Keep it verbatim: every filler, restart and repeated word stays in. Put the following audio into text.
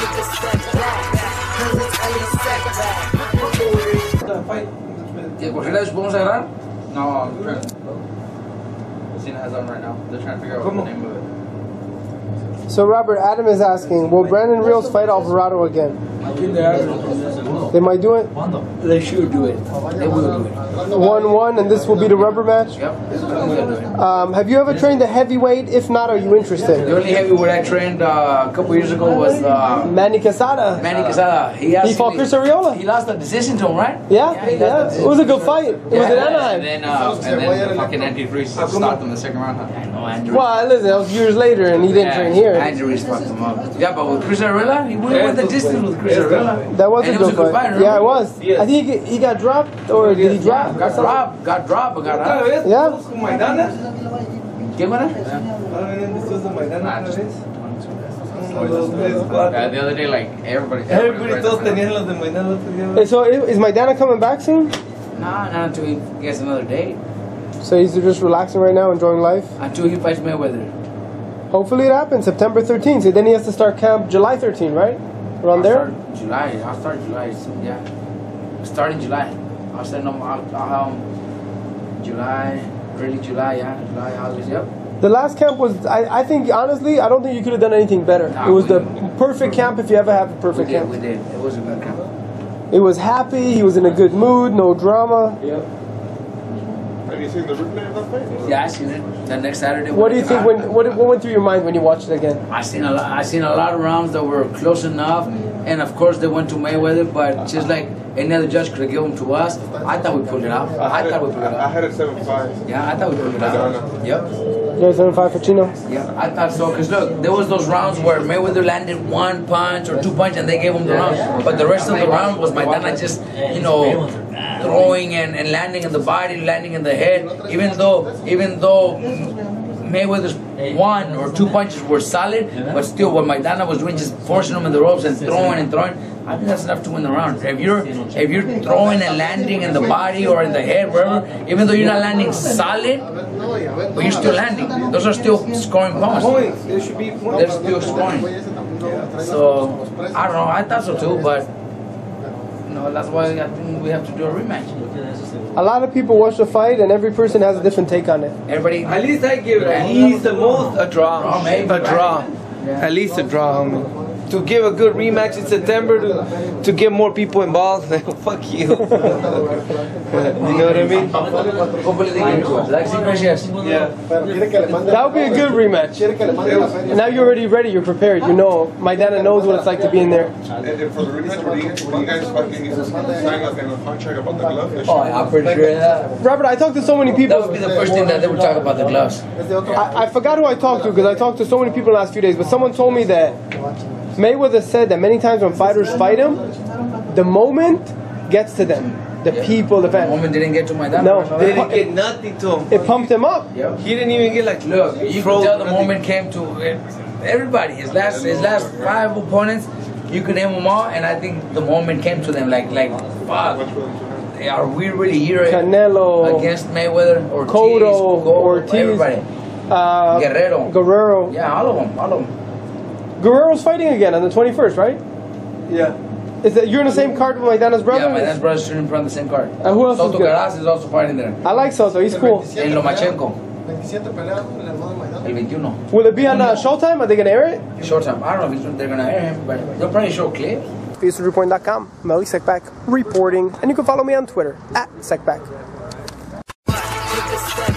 ¿Cualquiera de podemos agarrar? No, they're trying. Cena has on right now. They're trying to figure out what the name of it. So Robert, Adam is asking, will Brandon Rios fight Alvarado again? They might do it? They should do it. They will do it. one one, and this will be the rubber match? Yep. Um, have you ever trained a heavyweight? If not, are you interested? The only heavyweight I trained uh, a couple years ago was uh, Manny Quesada. Manny Quesada. He, He fought Chris Arreola? He lost the decision to him, right? Yeah, yeah. yeah. It was a good fight. It was in Anaheim. And then, uh, and then the fucking Andy Ruiz stopped him in the second round. I know, Andy Ruiz. Well, listen, that was years later, and he didn't Yeah, train here. Andy Ruiz fucked him up. Yeah, but with Chris Arreola, he went with the distance with Chris Arreola. That was and a it good was a good fight. fight, Yeah, it was. I think he, he got dropped, or did he drop? Got dropped, got dropped, but got out. Yeah. maidana? ¿Quién era? Yeah, the other day, like, everybody... Everybody todos tenían los de maidana. So is Maidana coming back soon? Nah, not until he gets another date. So he's just relaxing right now, enjoying life? Until he fights Mayweather. Hopefully it happens, September thirteenth. So then he has to start camp July thirteenth, right? Around I'll there? Start July. I'll start July. So yeah. Start in July. I'll send them out. Um, July, early July, yeah. July, August, yep. The last camp was, I, I think, honestly, I don't think you could have done anything better. Nah, it was the did. perfect camp if you ever have a perfect we did, camp. We did. It was a good camp. It was happy, he was in a good mood, no drama. Yep. Have you seen the replay of that fight? Yeah, I seen it. The next Saturday. What do you think, when, what, what went through your mind when you watched it again? I seen a lot, I seen a lot of rounds that were close enough, and of course they went to Mayweather, but just like any other judge could have given them to us, I thought we pulled it out. I, I thought we pulled it out. I had it seven five. Yeah, I thought we pulled it out. Yep. Yeah, seven five for Chino? Yeah, I thought so. Because look, there was those rounds where Mayweather landed one punch or two punches and they gave him the round. But the rest of the round was maidana just, you know, throwing and, and landing in the body, landing in the head. Even though, even though Mayweather's one or two punches were solid, but still what maidana was doing, just forcing him in the ropes and throwing and throwing, I think that's enough to win the round. If you're if you're throwing and landing in the body or in the head, wherever, even though you're not landing solid, but you're still landing, those are still scoring points. There should be points. They're still scoring. So I don't know. I thought so too, but you know that's why I think we have to do a rematch. A lot of people watch the fight, and every person has a different take on it. Everybody. At least I give it at least the most a draw. Draw, maybe, a draw. right? Yeah. At least a draw, homie. To give a good rematch in September, to, to get more people involved, fuck you. You know what I mean? Hopefully they get to us. Like Gracias. Yeah. That would be a good rematch. And now you're already ready, you're prepared. You know, Maidana knows what it's like to be in there. And, and for the rematch, were you, were you guys fucking sign like a contract about the glove issue? Oh, yeah, I'm pretty sure that. Robert, I talked to so many people. That would be the first thing that they would talk about, the gloves. I, I forgot who I talked to because I talked to so many people in the last few days, but someone told me that Mayweather said that many times when fighters fight him, the moment gets to them. The yeah. people, the fans. The moment didn't get to Maidana. No, they didn't get nothing to him. It pumped him up. Yep. He didn't even get like, look, you can tell the moment came to everybody. His last, his last five opponents, you could name them all, and I think the moment came to them like, like, fuck. Are we really here Canelo against Mayweather or Cotto, Ortiz, everybody? Uh, Guerrero. Guerrero. Yeah, all of them, all of them. Guerrero's fighting again on the twenty-first, right? Yeah. Is that you're in the same card with Maidana's brother? Yeah, Maidana's brother's shooting from the same card. And who else Soto is good? Caras is also fighting there. I like Soto, he's cool. And Lomachenko. El veintiuno. Will it be on uh, Showtime? Are they going to air it? Short time. I don't know if they're going to air him, but they'll probably show clips. Face Report dot com. Melly Sekback reporting. And you can follow me on Twitter, at Sekback.